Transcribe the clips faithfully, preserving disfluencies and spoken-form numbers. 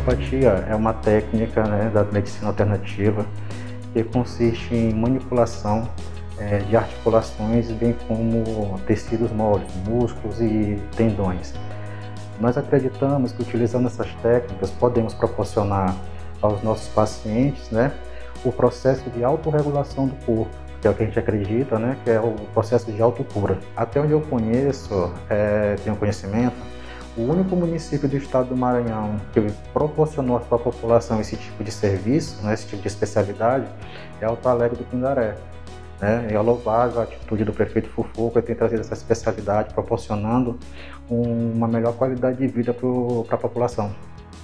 osteopatia é uma técnica, né, da medicina alternativa que consiste em manipulação é, de articulações, bem como tecidos moles, músculos e tendões. Nós acreditamos que utilizando essas técnicas podemos proporcionar aos nossos pacientes, né, o processo de autorregulação do corpo, que é o que a gente acredita, né, que é o processo de autocura. Até onde eu conheço, é, tenho conhecimento, o único município do estado do Maranhão que proporcionou à sua população esse tipo de serviço, né, esse tipo de especialidade, é Alto Alegre do Pindaré. Né? É louvável a atitude do prefeito Fufuca em ter trazido essa especialidade, proporcionando um, uma melhor qualidade de vida para a população.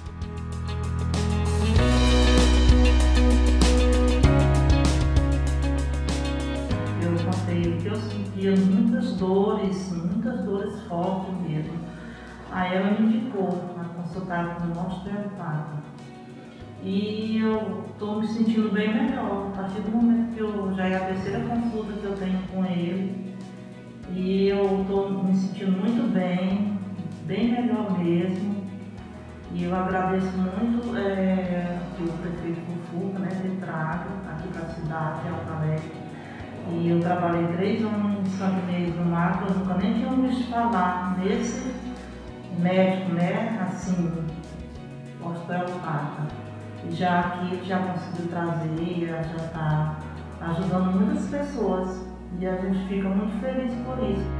Eu contei que eu sentia muitas dores, muitas dores fortes mesmo. Aí ela me indicou a consultar com um osteopata. E eu estou me sentindo bem melhor, a partir do momento que eu já é a terceira consulta que eu tenho com ele. E eu estou me sentindo muito bem, bem melhor mesmo. E eu agradeço muito é, o prefeito Fufuca, né, ter trago aqui para a cidade de Alto Alegre. E eu trabalhei três anos em São Inês do Mato, eu nunca nem tinha ouvido falar nesse médico, né, assim, osteopata. E já aqui ele já conseguiu trazer, já está ajudando muitas pessoas e a gente fica muito feliz por isso.